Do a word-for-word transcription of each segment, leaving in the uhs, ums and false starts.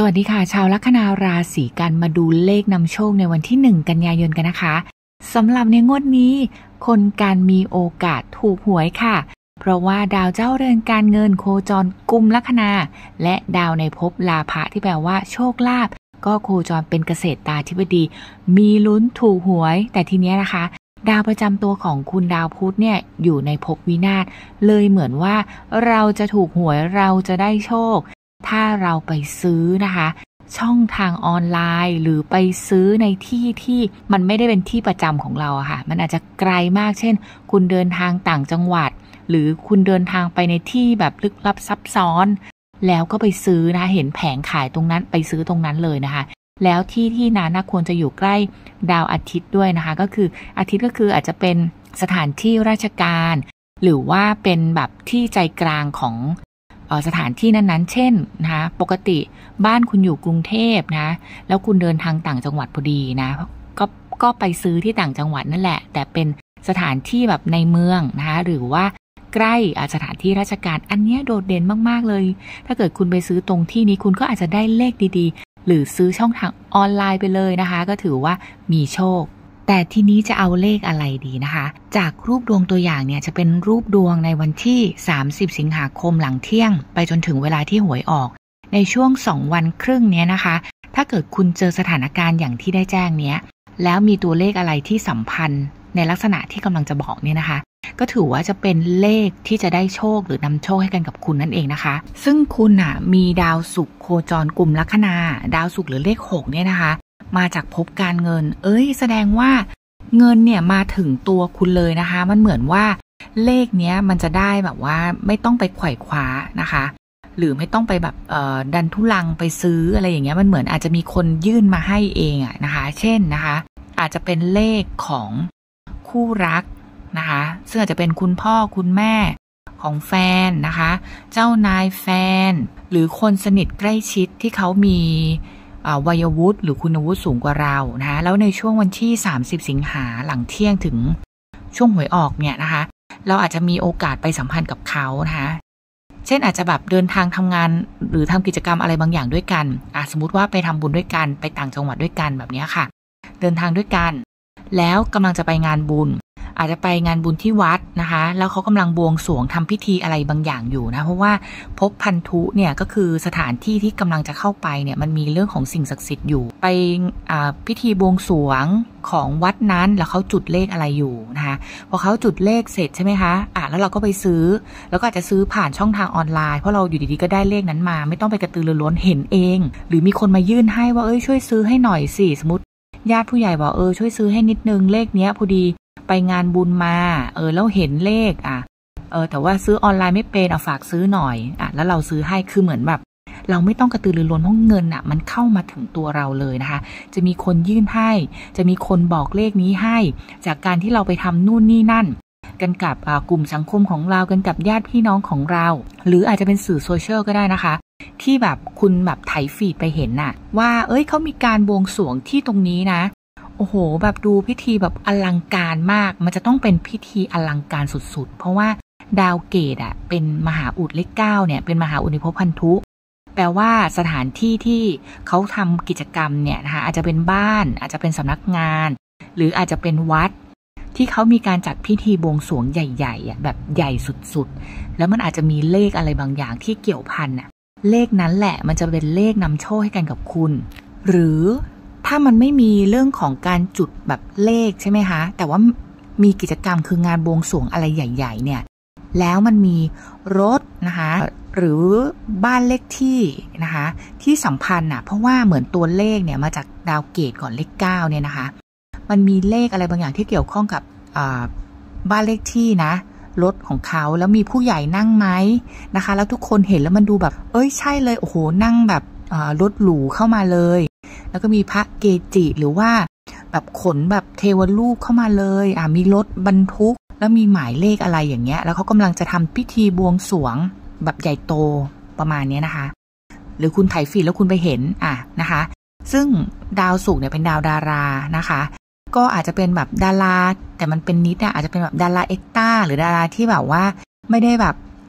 สวัสดีค่ะชาวลัคนาราศีกันมาดูเลขนำโชคในวันที่หนึ่งกันยายนกันนะคะสำหรับในงวดนี้คนการมีโอกาสถูกหวยค่ะเพราะว่าดาวเจ้าเรือนการเงินโคจรกุมลัคนาและดาวในภพลาภะที่แปลว่าโชคลาภก็โคจรเป็นเกษตราธิบดีมีลุ้นถูกหวยแต่ทีนี้นะคะดาวประจำตัวของคุณดาวพุธเนี่ยอยู่ในภพวินาศเลยเหมือนว่าเราจะถูกหวยเราจะได้โชคถ้าเราไปซื้อนะคะช่องทางออนไลน์หรือไปซื้อในที่ที่มันไม่ได้เป็นที่ประจำของเราอะค่ะมันอาจจะไกลมากเช่นคุณเดินทางต่างจังหวัดหรือคุณเดินทางไปในที่แบบลึกลับซับซ้อนแล้วก็ไปซื้อนะคะเห็นแผงขายตรงนั้นไปซื้อตรงนั้นเลยนะคะแล้วที่ที่นั้นควรจะอยู่ใกล้ดาวอาทิตย์ด้วยนะคะก็คืออาทิตย์ก็คืออาจจะเป็นสถานที่ราชการหรือว่าเป็นแบบที่ใจกลางของสถานที่นั้นๆเช่นนะคะปกติบ้านคุณอยู่กรุงเทพนะแล้วคุณเดินทางต่างจังหวัดพอดีนะก็ก็ไปซื้อที่ต่างจังหวัดนั่นแหละแต่เป็นสถานที่แบบในเมืองนะคะหรือว่าใกล้สถานที่ราชการอันนี้โดดเด่นมากๆเลยถ้าเกิดคุณไปซื้อตรงที่นี้คุณก็อาจจะได้เลขดีๆหรือซื้อช่องทางออนไลน์ไปเลยนะคะก็ถือว่ามีโชคแต่ทีนี้จะเอาเลขอะไรดีนะคะจากรูปดวงตัวอย่างเนี่ยจะเป็นรูปดวงในวันที่สามสิบสิงหาคมหลังเที่ยงไปจนถึงเวลาที่หวยออกในช่วงสองวันครึ่งเนี้ยนะคะถ้าเกิดคุณเจอสถานการณ์อย่างที่ได้แจ้งเนี้ยแล้วมีตัวเลขอะไรที่สัมพันธ์ในลักษณะที่กำลังจะบอกเนี่ยนะคะก็ถือว่าจะเป็นเลขที่จะได้โชคหรือนำโชคให้กันกับคุณนั่นเองนะคะซึ่งคุณอ่ะมีดาวศุกร์โคจรกุมลัคนาดาวศุกร์หรือเลขหกเนี่ยนะคะมาจากภพการเงินเอ้ยแสดงว่าเงินเนี่ยมาถึงตัวคุณเลยนะคะมันเหมือนว่าเลขเนี้ยมันจะได้แบบว่าไม่ต้องไปไขว่คว้านะคะหรือไม่ต้องไปแบบเอ่อดันทุลังไปซื้ออะไรอย่างเงี้ยมันเหมือนอาจจะมีคนยื่นมาให้เองอะนะคะเช่นนะคะอาจจะเป็นเลขของคู่รักนะคะซึ่งอาจจะเป็นคุณพ่อคุณแม่ของแฟนนะคะเจ้านายแฟนหรือคนสนิทใกล้ชิดที่เขามีวัยวุฒิหรือคุณวุฒิสูงกว่าเรานะแล้วในช่วงวันที่สามสิบสิงหาหลังเที่ยงถึงช่วงหวยออกเนี่ยนะคะเราอาจจะมีโอกาสไปสัมพันธ์กับเขานะคะเช่นอาจจะแบบเดินทางทำงานหรือทำกิจกรรมอะไรบางอย่างด้วยกันอ่ะสมมติว่าไปทำบุญด้วยกันไปต่างจังหวัดด้วยกันแบบนี้ค่ะเดินทางด้วยกันแล้วกำลังจะไปงานบุญอาจจะไปงานบุญที่วัดนะคะแล้วเขากำลังบวงสรวงทำพิธีอะไรบางอย่างอยู่นะเพราะว่าภพพันธุเนี่ยก็คือสถานที่ที่กำลังจะเข้าไปเนี่ยมันมีเรื่องของสิ่งศักดิ์สิทธิ์อยู่ไปพิธีบวงสรวงของวัดนั้นแล้วเขาจุดเลขอะไรอยู่นะคะพอเขาจุดเลขเสร็จใช่ไหมคะอ่ะแล้วเราก็ไปซื้อแล้วก็อาจจะซื้อผ่านช่องทางออนไลน์เพราะเราอยู่ดีๆก็ได้เลขนั้นมาไม่ต้องไปกระตือรือร้นเห็นเองหรือมีคนมายื่นให้ว่าเอ้ยช่วยซื้อให้หน่อยสิสมมติญาติผู้ใหญ่บอกเออช่วยซื้อให้นิดนึงเลขเนี้ยพอดีไปงานบุญมาเออแล้วเห็นเลขอ่ะเออแต่ว่าซื้อออนไลน์ไม่เป็นเอาฝากซื้อหน่อยอ่ะแล้วเราซื้อให้คือเหมือนแบบเราไม่ต้องกระตือรือร้นเพราะเงินอ่ะมันเข้ามาถึงตัวเราเลยนะคะจะมีคนยื่นให้จะมีคนบอกเลขนี้ให้จากการที่เราไปทำนู่นนี่นั่นกันกับกลุ่มสังคมของเรากันกับญาติพี่น้องของเราหรืออาจจะเป็นสื่อโซเชียลก็ได้นะคะที่แบบคุณแบบไถฟีดไปเห็นน่ะว่าเอ้ยเขามีการบวงสรวงที่ตรงนี้นะโอ้โหแบบดูพิธีแบบอลังการมากมันจะต้องเป็นพิธีอลังการสุดๆเพราะว่าดาวเกตอ่ะเป็นมหาอุดเลขเก้าเนี่ยเป็นมหาอุดในภพพันธุแปลว่าสถานที่ที่เขาทำกิจกรรมเนี่ยนะคะอาจจะเป็นบ้านอาจจะเป็นสำนักงานหรืออาจจะเป็นวัดที่เขามีการจัดพิธีบวงสรวงใหญ่ๆอ่ะแบบใหญ่สุดๆแล้วมันอาจจะมีเลขอะไรบางอย่างที่เกี่ยวพันอ่ะเลขนั้นแหละมันจะเป็นเลขนำโชคให้กันกับคุณหรือถ้ามันไม่มีเรื่องของการจุดแบบเลขใช่ไหมคะแต่ว่ามีกิจกรรมคืองานบวงสรวงอะไรใหญ่ๆเนี่ยแล้วมันมีรถนะคะหรือบ้านเลขที่นะคะที่สัมพันธ์อ่ะเพราะว่าเหมือนตัวเลขเนี่ยมาจากดาวเกตก่อนเลขเก้าเนี่ยนะคะมันมีเลขอะไรบางอย่างที่เกี่ยวข้องกับบ้านเลขที่นะรถของเขาแล้วมีผู้ใหญ่นั่งไหมนะคะแล้วทุกคนเห็นแล้วมันดูแบบเอ้ยใช่เลยโอ้โหนั่งแบบรถหรูเข้ามาเลยแล้วก็มีพระเกจิหรือว่าแบบขนแบบเทวรูปเข้ามาเลยอ่ะมีรถบรรทุกแล้วมีหมายเลขอะไรอย่างเงี้ยแล้วเขากำลังจะทำพิธีบวงสรวงแบบใหญ่โตประมาณนี้นะคะหรือคุณไถฟีดแล้วคุณไปเห็นอ่ะนะคะซึ่งดาวศุกร์เนี่ยเป็นดาวดารานะคะก็อาจจะเป็นแบบดาราแต่มันเป็นนิดอ่ะอาจจะเป็นแบบดาราเอ็กต้าหรือดาราที่แบบว่าไม่ได้แบบ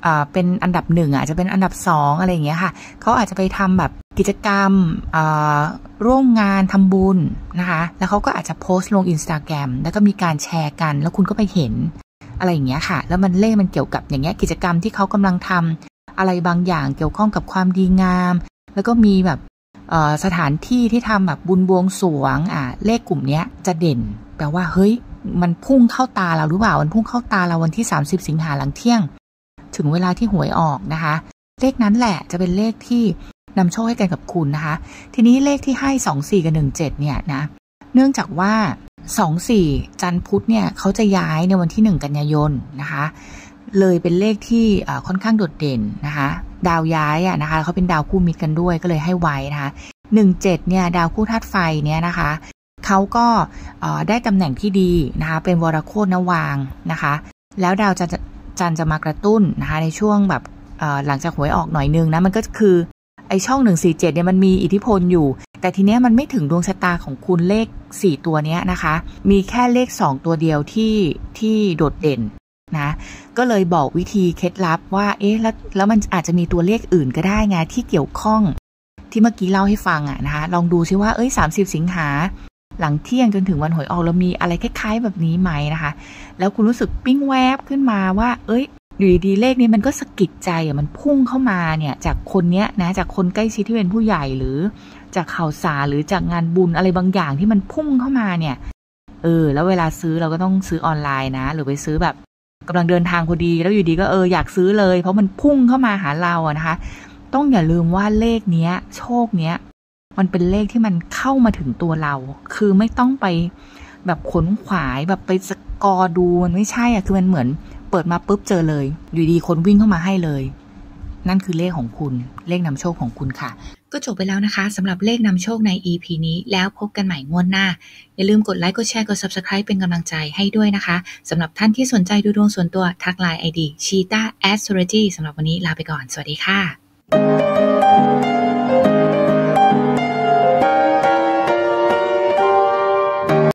อ่าเป็นอันดับหนึ่งอาจจะเป็นอันดับสองอะไรอย่างเงี้ยค่ะเขาอาจจะไปทำแบบกิจกรรมอ่าร่วมงานทำบุญนะคะแล้วเขาก็อาจจะโพสต์ลง Instagram แล้วก็มีการแชร์กันแล้วคุณก็ไปเห็นอะไรอย่างเงี้ยค่ะแล้วมันเลขมันเกี่ยวกับอย่างเงี้ยกิจกรรมที่เขากำลังทำอะไรบางอย่างเกี่ยวข้องกับความดีงามแล้วก็มีแบบสถานที่ที่ทำแบบบุญบวงสรวงอ่าเลขกลุ่มนี้จะเด่นแปลว่าเฮ้ยมันพุ่งเข้าตาเราหรือเปล่ามันพุ่งเข้าตาเราวันที่สามสิบสิงหาหลังเที่ยงถึงเวลาที่หวยออกนะคะเลขนั้นแหละจะเป็นเลขที่นำโชคให้กันกับคุณนะคะทีนี้เลขที่ให้สองสี่กับหนึ่งเจ็ดเนี่ยนะเนื่องจากว่าสองสี่จันทร์พุธเนี่ยเขาจะย้ายในวันที่หนึ่งกันยายนนะคะเลยเป็นเลขที่ค่อนข้างโดดเด่นนะคะดาวย้ายอ่ะนะคะเขาเป็นดาวคู่มิตรกันด้วยก็เลยให้ไว้นะคะหนึ่งเจ็ดเนี่ยดาวคู่ธาตุไฟเนี่ยนะคะเขาก็ได้ตำแหน่งที่ดีนะคะเป็นวรโคตรนวางนะคะแล้วดาวจันทร์จันทร์จะมากระตุ้นนะคะในช่วงแบบหลังจากหวยออกหน่อยนึงนะมันก็คือไอช่องหนึ่งสี่เจ็ดเนี่ยมันมีอิทธิพลอยู่แต่ทีเนี้ยมันไม่ถึงดวงชะตาของคุณเลขสี่ตัวเนี้ยนะคะมีแค่เลขสองตัวเดียวที่ที่โดดเด่นนะก็เลยบอกวิธีเคล็ดลับว่าเอ๊ะแล้วแล้วมันอาจจะมีตัวเลขอื่นก็ได้ไงที่เกี่ยวข้องที่เมื่อกี้เล่าให้ฟังอ่ะนะคะลองดูซิว่าเอ้ยสามสิบสิงหาหลังเที่ยงจนถึงวันหวยออกเรามีอะไรคล้ายๆแบบนี้ไหมนะคะแล้วคุณรู้สึกปิ้งแวบขึ้นมาว่าเอ้ยอยู่ดีๆเลขนี้มันก็สะกิดใจอ่ะมันพุ่งเข้ามาเนี่ยจากคนเนี้ยนะจากคนใกล้ชิดที่เป็นผู้ใหญ่หรือจากข่าวสารหรือจากงานบุญอะไรบางอย่างที่มันพุ่งเข้ามาเนี่ยเออแล้วเวลาซื้อเราก็ต้องซื้อออนไลน์นะหรือไปซื้อแบบกำลังเดินทางพอดีแล้วอยู่ดีก็เอออยากซื้อเลยเพราะมันพุ่งเข้ามาหาเราอะนะคะต้องอย่าลืมว่าเลขเนี้ยโชคเนี้ยมันเป็นเลขที่มันเข้ามาถึงตัวเราคือไม่ต้องไปแบบขนขวายแบบไปสกอร์ดูมันไม่ใช่อะคือมันเหมือนเปิดมาปุ๊บเจอเลยอยู่ดีคนวิ่งเข้ามาให้เลยนั่นคือเลขของคุณเลขนำโชคของคุณค่ะก็จบไปแล้วนะคะสำหรับเลขนำโชคใน อี พี นี้แล้วพบกันใหม่งวดหน้าอย่าลืมกดไลค์กดแชร์กด Subscribe เป็นกำลังใจให้ด้วยนะคะสำหรับท่านที่สนใจดูดวงส่วนตัวทักไลน์ ไอ ดี ชีต้า แอสโทรโลจี สำหรับวันนี้ลาไปก่อนสวัสดีค่ะ